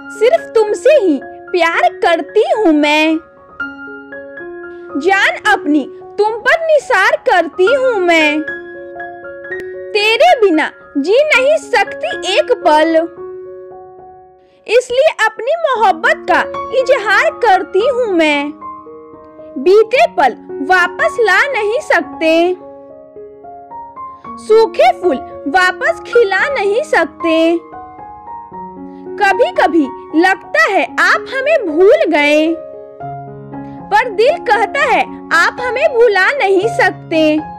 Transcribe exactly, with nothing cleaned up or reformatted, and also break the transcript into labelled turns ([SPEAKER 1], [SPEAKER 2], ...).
[SPEAKER 1] सिर्फ तुमसे ही प्यार करती हूँ मैं। जान अपनी तुम पर निसार करती हूँ मैं। तेरे बिना जी नहीं सकती एक पल, इसलिए अपनी मोहब्बत का इजहार करती हूँ मैं। बीते पल वापस ला नहीं सकते, सूखे फूल वापस खिला नहीं सकते। कभी कभी लगता है आप हमें भूल गए, पर दिल कहता है आप हमें भुला नहीं सकते।